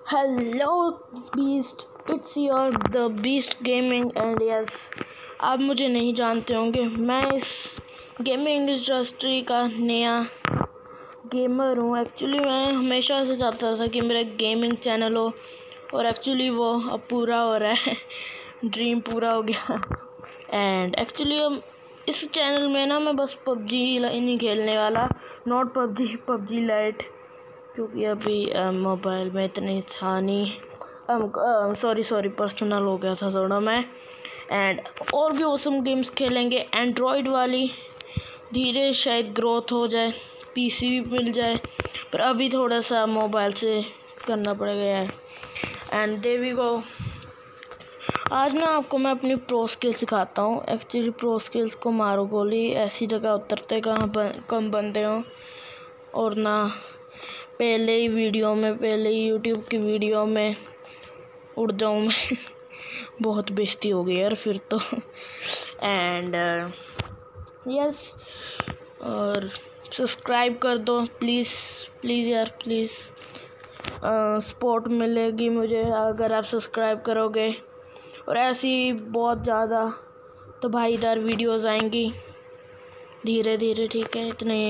Hello beast, it's your the beast gaming and yes, आप मुझे नहीं जानते होंगे। मैं इस गेमिंग इंडस्ट्री का नया गेमर हूँ। एक्चुअली मैं हमेशा से चाहता था कि मेरा गेमिंग चैनल हो और एक्चुअली वो अब पूरा हो रहा है। ड्रीम पूरा हो गया। एंड एक्चुअली इस चैनल में ना मैं बस पबजी नहीं खेलने वाला, नॉट पबजी लाइट, क्योंकि अभी मोबाइल में इतनी था नहीं। सॉरी पर्सनल हो गया था थोड़ा मैं। एंड और भी ऑसम गेम्स खेलेंगे, एंड्रॉयड वाली। धीरे शायद ग्रोथ हो जाए, पीसी भी मिल जाए, पर अभी थोड़ा सा मोबाइल से करना पड़ेगा। And there we go. आज ना आपको मैं अपनी प्रो स्किल सिखाता हूँ। एक्चुअली प्रो स्किल्स को मारो गोली, ऐसी जगह उतरते कम बंदे हों, और ना पहले ही यूट्यूब की वीडियो में उड़ जाऊँ मैं। बहुत बेइज्जती हो गई यार फिर तो। एंड यस, और सब्सक्राइब कर दो प्लीज़ यार, प्लीज़। सपोर्ट मिलेगी मुझे अगर आप सब्सक्राइब करोगे, और ऐसी बहुत ज़्यादा तो भाईदार वीडियोस आएंगी धीरे धीरे, ठीक है? इतने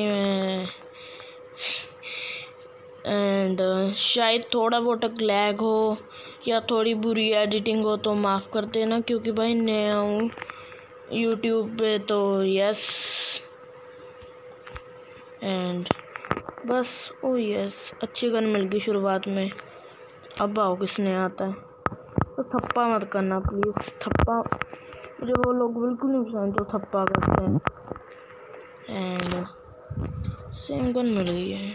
एंड शायद थोड़ा बहुत लैग हो या थोड़ी बुरी एडिटिंग हो तो माफ़ कर देना, क्योंकि भाई नया हूँ यूट्यूब पे तो। यस एंड बस। ओ यस, अच्छी गन मिल गई शुरुआत में। अब आओ किसने आता है तो थप्पा मत करना प्लीज़। थप्पा मुझे वो लोग बिल्कुल नहीं पसंद जो थप्पा करते हैं। एंड सेम गन मिल गई है।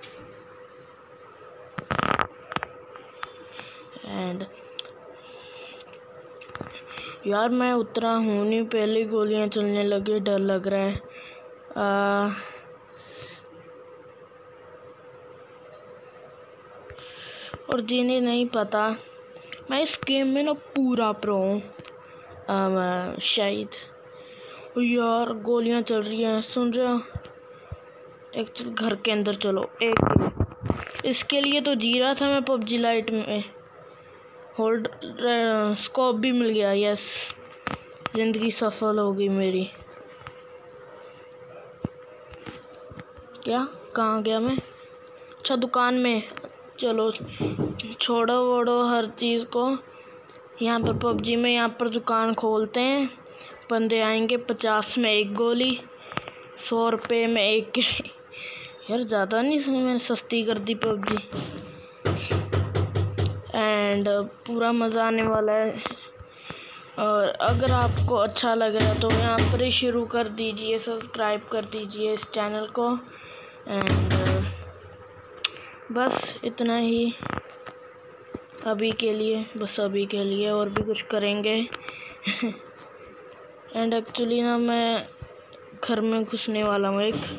एंड यार मैं उतरा हूँ नहीं, पहले गोलियां चलने लगी, डर लग रहा है। और जिन्हें नहीं पता, मैं इस गेम में ना पूरा प्रो हूँ शायद। यार गोलियां चल रही हैं, सुन रहे हो? एक्चुअली घर के अंदर चलो। इसके लिए तो जी रहा था मैं पबजी लाइट में। होल्ड स्कोप भी मिल गया। यस, ज़िंदगी सफल हो गई मेरी। क्या, कहाँ गया मैं? अच्छा, दुकान में। चलो छोड़ो वोड़ो हर चीज़ को। यहाँ पर पबजी में यहाँ पर दुकान खोलते हैं, बंदे आएंगे। 50 में एक गोली, 100 रुपये में एक। यार ज़्यादा नहीं, मैंने सस्ती कर दी पबजी। एंड पूरा मज़ा आने वाला है। और अगर आपको अच्छा लग रहा है तो यहाँ पर ही शुरू कर दीजिए, सब्सक्राइब कर दीजिए इस चैनल को। एंड बस इतना ही अभी के लिए, बस अभी के लिए। और भी कुछ करेंगे। एंड एक्चुअली ना मैं घर में घुसने वाला हूँ एक।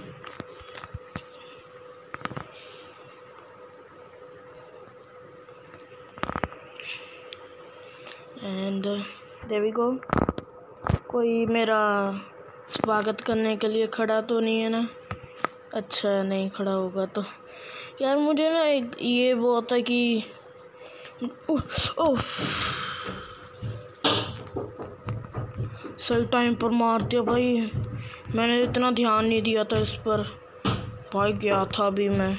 And there we go. कोई मेरा स्वागत करने के लिए खड़ा तो नहीं है ना? अच्छा, नहीं खड़ा होगा तो। यार मुझे ना एक ये बहुत है कि ओह सही टाइम पर मार दिया भाई। मैंने इतना ध्यान नहीं दिया था इस पर। भाई गया था अभी मैं,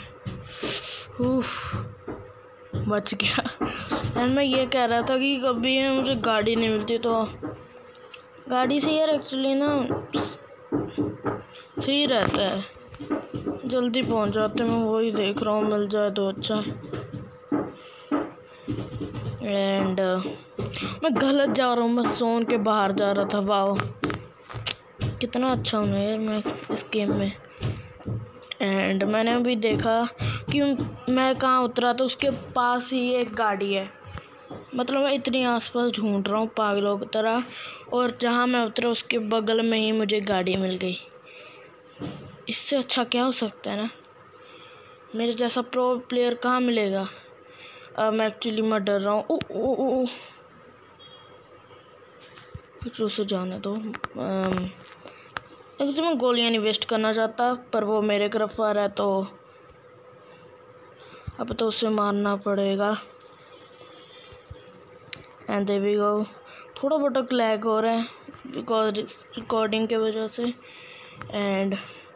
बच गया। एंड मैं ये कह रहा था कि कभी मुझे गाड़ी नहीं मिलती तो गाड़ी से यार एक्चुअली ना सही रहता है, जल्दी पहुंच जाते। मैं वही देख रहा हूँ, मिल जाए तो अच्छा है। एंड मैं गलत जा रहा हूँ, मैं जोन के बाहर जा रहा था। वाह, कितना अच्छा हूँ यार मैं इस गेम में। एंड मैंने अभी देखा कि मैं कहाँ उतरा तो उसके पास ही एक गाड़ी है। मतलब मैं इतनी आसपास ढूंढ रहा हूँ पागलों की तरह, और जहाँ मैं उतरा उसके बगल में ही मुझे गाड़ी मिल गई। इससे अच्छा क्या हो सकता है ना? मेरे जैसा प्रो प्लेयर कहाँ मिलेगा? मैं एक्चुअली मैं डर रहा हूँ। ओ कुछ उसे जाने दो। एक्चुअली मैं गोलियाँ नहीं वेस्ट करना चाहता, पर वो मेरे तरफ आ रहा है तो अब तो उसे मारना पड़ेगा। And there we go. थोड़ा बहुत लैग हो रहा है बिकॉज रिकॉर्डिंग के वजह से। एंड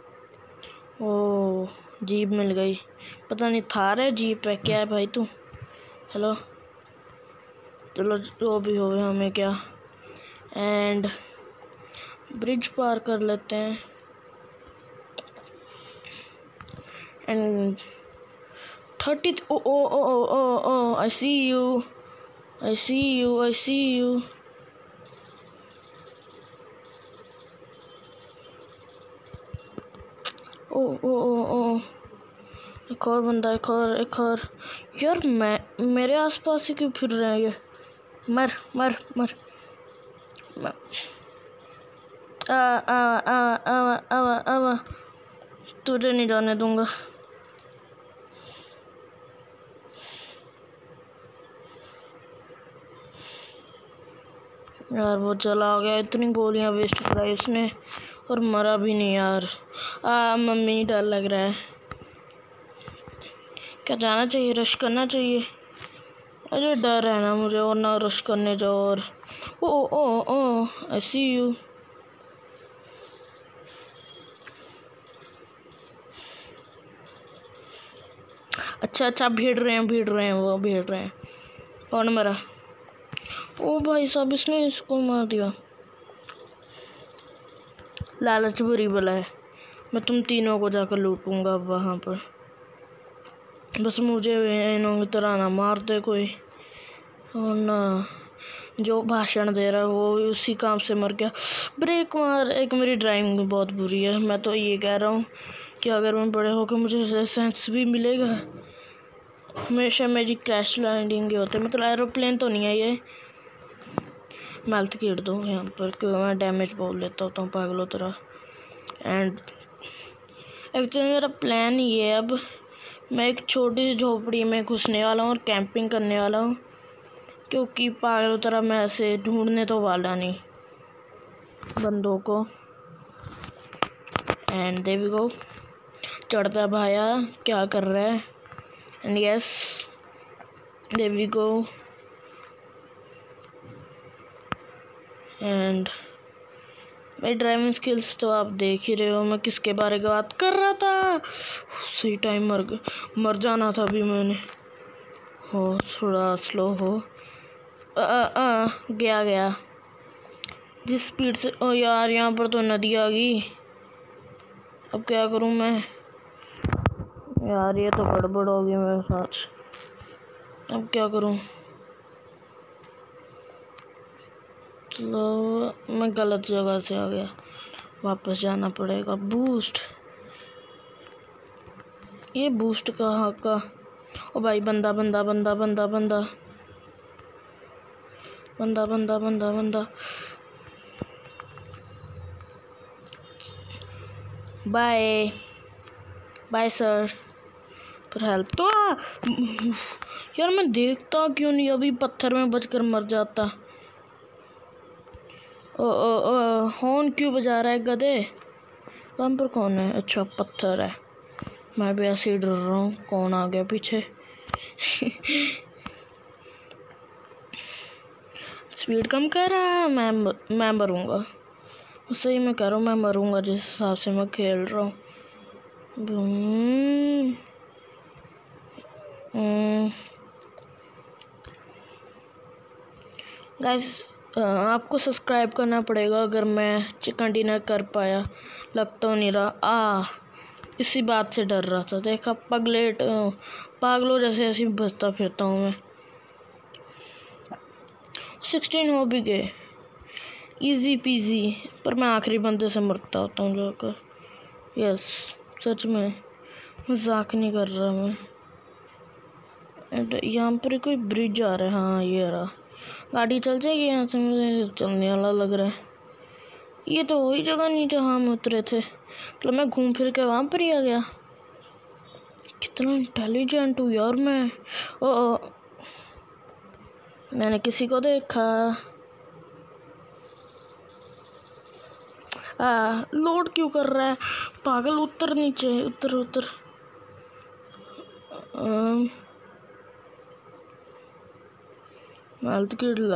ओ जीप मिल गई, पता नहीं थार है जीप है क्या है भाई तू। हेलो, चलो जो भी हो हमें क्या। एंड ब्रिज पार कर लेते हैं। And 30 oh oh oh oh oh oh I see you, I see you, I see you. Oh oh oh oh एक और बंदा, एक और यार मेरे आसपास ही क्यों फिर रहे हैं ये। मर मर मर, मर। आ आ आ आ आ आ तुझे नहीं जाने दूंगा। यार वो चला गया, इतनी गोलियां वेस्ट कराई उसने और मरा भी नहीं यार। मम्मी डर लग रहा है। क्या जाना चाहिए, रश करना चाहिए? अरे डर है ना मुझे, और ना रश करने जाओ। और ओ oh oh I see you. अच्छा अच्छा, भीड़ रहे हैं वो भीड़ रहे हैं। कौन मरा? ओ भाई साहब, इसने इसको मार दिया। लालच बुरी बला है, मैं तुम तीनों को जाकर लूटूंगा वहाँ पर। बस मुझे इन्हों की तरह ना मार दे कोई। और ना जो भाषण दे रहा है वो भी उसी काम से मर गया। ब्रेक मार। एक मेरी ड्राइविंग बहुत बुरी है, मैं तो ये कह रहा हूँ कि अगर मैं बड़े होकर मुझे लाइसेंस भी मिलेगा। हमेशा मेरी क्रैश लैंडिंग ही होते, मतलब एरोप्लेन तो नहीं है ये। मैं हेल्थ गिर दूँ यहाँ पर, क्यों मैं डैमेज बोल लेता होता हूँ पागलों तरह। एंड एक्चुअली मेरा प्लान ये है, अब मैं एक छोटी सी झोपड़ी में घुसने वाला हूँ और कैंपिंग करने वाला हूँ, क्योंकि पागलों तरह मैं ऐसे ढूंढने तो वाला नहीं बंदों को। And there we go. चढ़ता भाया क्या कर रहा है? And yes there we go. And मेरी ड्राइविंग स्किल्स तो आप देख ही रहे हो। मैं किसके बारे में बात कर रहा था? सही टाइम मर जाना था अभी मैंने। हो थोड़ा स्लो हो। गया जिस स्पीड से। ओ यार, यहाँ पर तो नदी आ गई। अब क्या करूँ मैं यार, ये तो गड़बड़ हो गई मेरे साथ। अब क्या करूँ? तो मैं गलत जगह से आ गया, वापस जाना पड़ेगा। बूस्ट, ये बूस्ट कहाँ का? ओ भाई, बंदा बंदा बंदा बंदा बंदा बंदा बंदा बंदा बंदा। Bye bye sir. पर हेल्प तो यार, मैं देखता क्यों नहीं? अभी पत्थर में बचकर मर जाता। ओ ओ ओ हॉर्न क्यों बजा रहा है गधे? वहाँ पर कौन है? अच्छा, पत्थर है। मैं भी ऐसे ही डर रहा हूँ, कौन आ गया पीछे? स्पीड कम कर रहा। मैं मरूंगा, सही में कह रहा हूँ, मैं मरूंगा जिस हिसाब से मैं खेल रहा हूँ। गाइस, आपको सब्सक्राइब करना पड़ेगा अगर मैं चिकन डिनर कर पाया। लग तो नहीं रहा। इसी बात से डर रहा था। देखा, पागलों जैसे ऐसे बचता फिरता हूँ मैं। 16 हो भी गए, इजी पीजी। पर मैं आखिरी बंदे से मरता होता हूँ जाकर। यस, सच में मजाक नहीं कर रहा मैं। यहाँ पर कोई ब्रिज आ रहा है। हाँ, ये रहा। गाड़ी चल जाएगी यहाँ से, मुझे चलने वाला लग रहा है। ये तो वही जगह नहीं जहाँ हम उतरे थे, मतलब मैं घूम फिर के वहाँ पर ही आ गया। कितना इंटेलिजेंट हूँ यार मैं। ओ मैंने किसी को देखा। लोड क्यों कर रहा है पागल? उतर नीचे, उतर उतर। मेल्थ किडला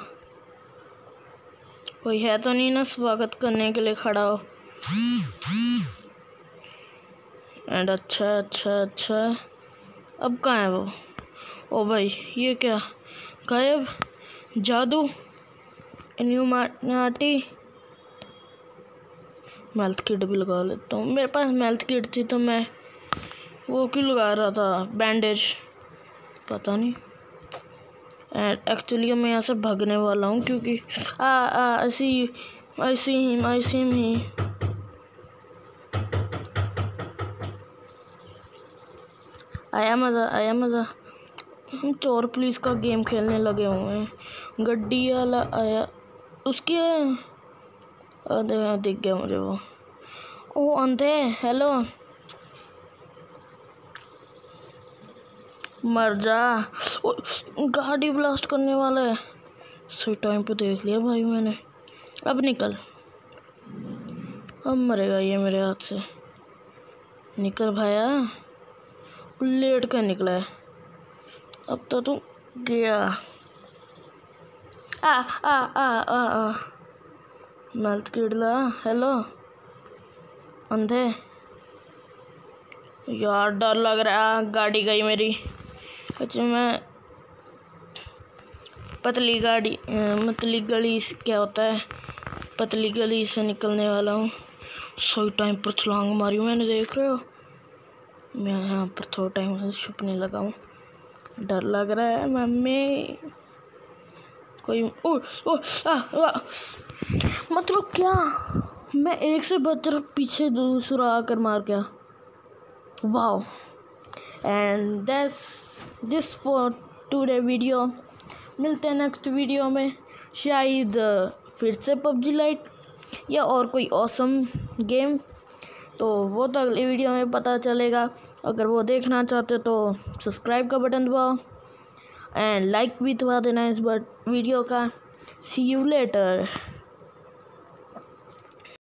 कोई है तो नहीं ना स्वागत करने के लिए खड़ा हो। एंड अच्छा अब कहाँ है वो? ओ भाई ये क्या गायब? जादू इल्यूमिनाटी। मेल्थ किट भी लगा लेता हूँ। मेरे पास मेल्थ किट थी तो मैं वो क्यों लगा रहा था बैंडेज, पता नहीं। एंड एक्चुअली मैं यहाँ से भागने वाला हूँ क्योंकि आई सी हिम आया मज़ा। हम चोर पुलिस का गेम खेलने लगे हुए हैं। गड्डी वाला आया, उसके दिख गया मुझे वो। ओ अंधे, हेलो, मर जा। गाड़ी ब्लास्ट करने वाला है। सही टाइम पे देख लिया भाई मैंने। अब निकल, अब मरेगा ये मेरे हाथ से। निकल भाया, लेट कर निकला है। अब तो तू गया। आ मेल्थ किडला, हेलो अंधे। यार डर लग रहा है, गाड़ी गई मेरी। अच्छा मैं पतली गली क्या होता है, पतली गली से निकलने वाला हूँ। सही टाइम पर छलांग मारी मैंने, देख रहे हो। मैं यहाँ पर थोड़ा टाइम से छुपने लगा हूँ। डर लग रहा है मम्मी। कोई मतलब क्या, मैं एक से बचकर पीछे दूसरा आकर मार गया। Wow. And this for today video. मिलते हैं नेक्स्ट वीडियो में, शायद फिर से PUBG लाइट या और कोई ऑसम गेम, तो वो तो अगली वीडियो में पता चलेगा। अगर वो देखना चाहते तो सब्सक्राइब का बटन दबाओ एंड लाइक भी दबा देना इस वीडियो का। See you letter.